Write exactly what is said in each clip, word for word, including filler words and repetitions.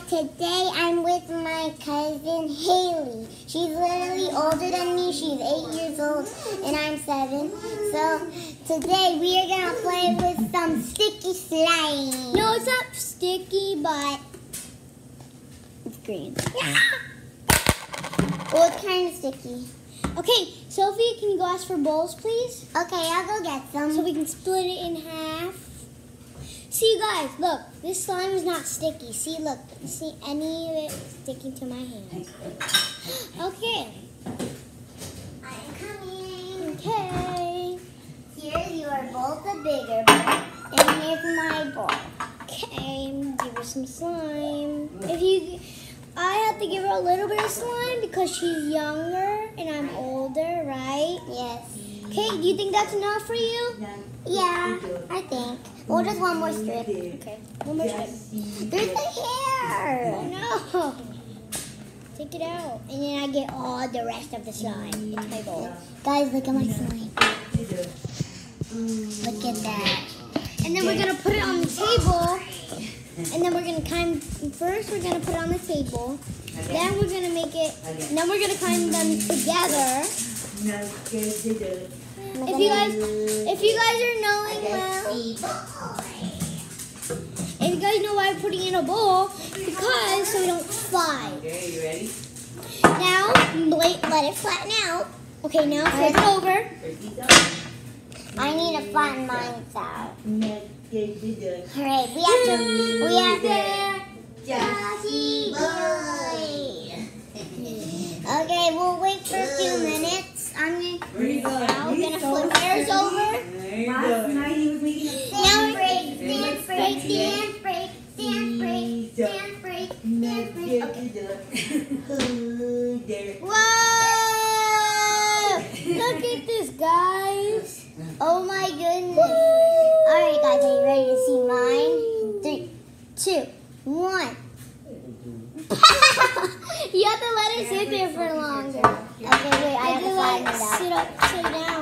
today I'm with my cousin Hailey. She's literally older than me. She's eight years old and I'm seven. So today we are going to play with some sticky slime. No, it's not sticky, but it's green. Well, it's kind of sticky. Okay, Sophie, can you go ask for bowls, please? Okay, I'll go get some. So we can split it in half. See, you guys, look. This slime is not sticky. See, look. See any of it sticking to my hand? Okay. I'm coming. Okay. Here's your bowl, the bigger bowl, and here's my bowl. Okay, give her some slime. If you, I have to give her a little bit of slime because she's younger and I'm older, right? Yes. Okay, do you think that's enough for you? Yeah, I think. Well, just one more strip. Okay, one more strip. There's the hair. No. Take it out. And then I get all the rest of the slime into my bowl. Guys, look at my slime. Look at that. And then we're going to put it on the table. And then we're going to kind of, first we're going to put it on the table. Then we're going to make it, and then we're going to kind them together. If you guys, if you guys are knowing well, if you guys know why I'm putting it in a bowl, because so we don't fly. Okay, you ready? Now, let, let it flatten out. Okay, now flip it over. I need to flatten mine out. Alright, we have to, we have to, Joshie boy. Okay, we'll wait for a few minutes. I'm gonna, now we're gonna flip hers over. Now break, dance break, dance break, dance break, dance break, dance break. Okay. Whoa! Look at this, guys. Oh my goodness. Alright guys, are you ready to see mine? Three, two, one. You have to let it sit there for longer. Okay, wait, I have to flatten it out. Sit up, sit down.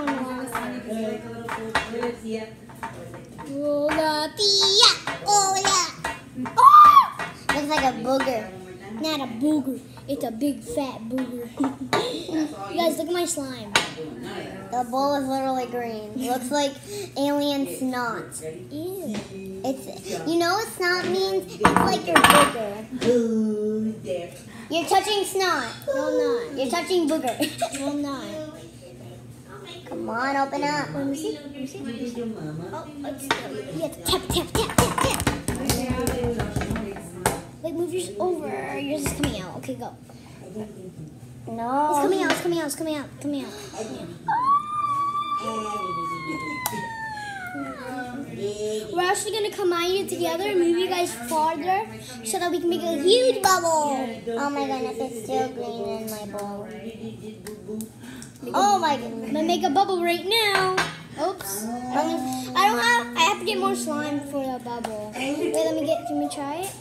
Roll up. Yeah, oh yeah. Oh! Looks like a booger. Not a booger. It's a big fat booger. You guys, look at my slime. The bowl is literally green. Looks like alien snot. Ew. It's, you know what snot means? It's like your booger. You're touching snot. No, I'm not. You're touching booger. No, I'm not. Come on, open up. Let me see. Let me see. Oh, it's, you have to tap, tap, tap, tap, tap. Wait, move yours over. Yours is coming out. Okay, go. No. It's coming out. It's coming out. It's coming out. It's coming out. We're actually going to combine it together and move you guys farther so that we can make a huge bubble. Oh my goodness, it's still green in my bowl. Oh my goodness. I'm going to make a bubble right now. Oops. I don't have, I have to get more slime for the bubble. Wait, let me get, can we try it?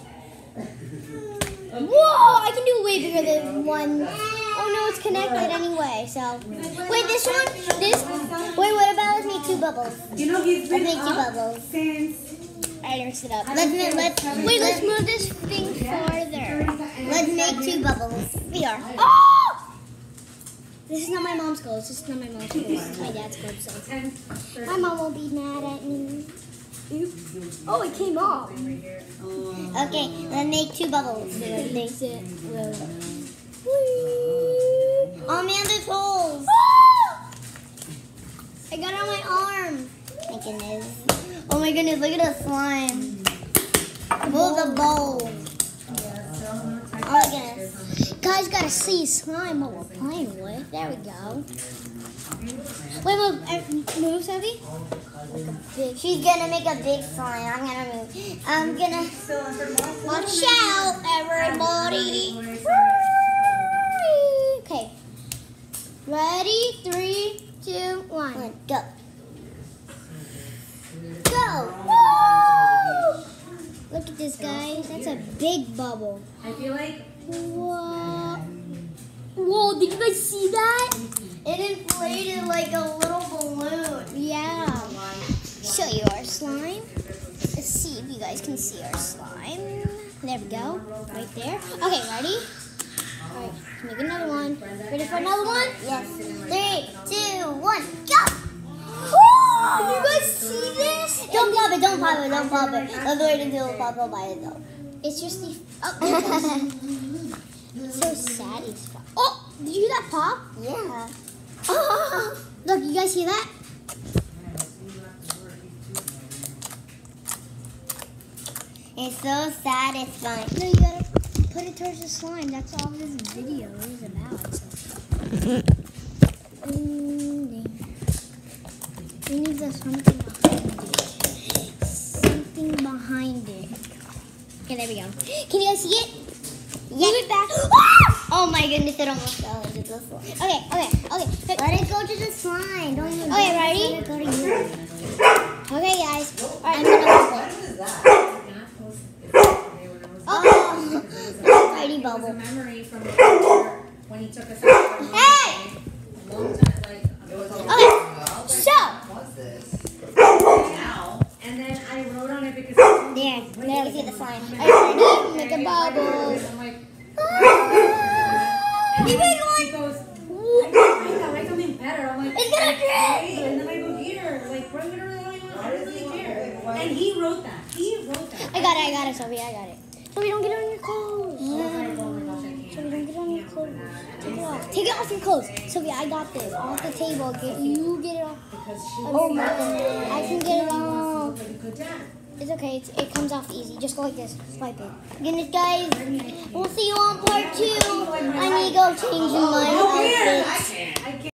Whoa, I can do way bigger than one. Oh no, it's connected anyway, so. Wait, this one, this, wait, what about let's make two bubbles? You know, he's Let's been make two up bubbles. since. Alright, mix it up. Let's, ma- let's, Wait, let's move this thing farther. let's make two bubbles. We are. Oh! This is not my mom's clothes. This is not my mom's clothes. This is my dad's clothes. So. My mom won't be mad at me. Oops. Oh, it came off. Okay, let's make two bubbles. Makes it. Oh man, there's holes. I got it on my arm. My goodness. Oh my goodness, look at the slime. Pull the bowl. Oh my goodness. Guys gotta see slime what we're playing with. There we go. Wait, move, uh, move, Sophie. Big. She's gonna make a big slime. I'm gonna move. I'm gonna. Watch out, everybody. Okay. Ready? Three, two, one. One, go. Go! Woo! Look at this, guys. That's a big bubble. I feel like. Whoa! Whoa! Did you guys see that? It inflated like a little balloon. Yeah. Show you our slime. Let's see if you guys can see our slime. There we go. Right there. Okay, ready? Alright, make another one. Ready for another one? Yes. Three, two, one, go! Oh, you guys see this? Don't pop it, don't pop it, don't pop it. Let's wait until it pops up by itself. It's just the. Oh, there it goes. It's so satisfying. Oh, did you hear that pop? Yeah. Oh, look, you guys hear that? It's so satisfying. No, you gotta put it towards the slime. That's all this video is about. So. We need the something behind it. Something behind it. Okay, there we go. Can you guys see it? Yes. Move it back. Oh my goodness, it almost fell into the slime. Okay, okay, okay. Let it go to the slime. Don't even Okay, go. ready? Let it go to you. Okay, guys. All right, I'm gonna bubble. Oh, tiny It was a bubble. memory from when he took us out. Hey! Long time, like, it was a long Okay, time ago. so What's this? Now, and then I wrote on it because There, there we see the slime. are you ready? Make a bubble. I'm like, Keep it he going. goes, write that, write something better. I'm like, It's gonna drip. "Okay." And then I go, here, like, write whatever the hell you want. I don't really care. And he wrote that. He wrote that. I got it, I got it, Sophie, I got it. Sophie, don't get it on your clothes. I was like, oh my gosh, I can't. Sophie, don't get it on your I clothes. can't. Take it off. Take it off your clothes. Sophie, I got this. Off the table. Get you get it off. Because she Oh my god. I can get it off. like a good dad. It's okay. It's, it comes off easy. Just go like this. Swipe it. Goodness, guys. We'll see you on part two. I need to go change my Oh, outfit. I can't. I can't.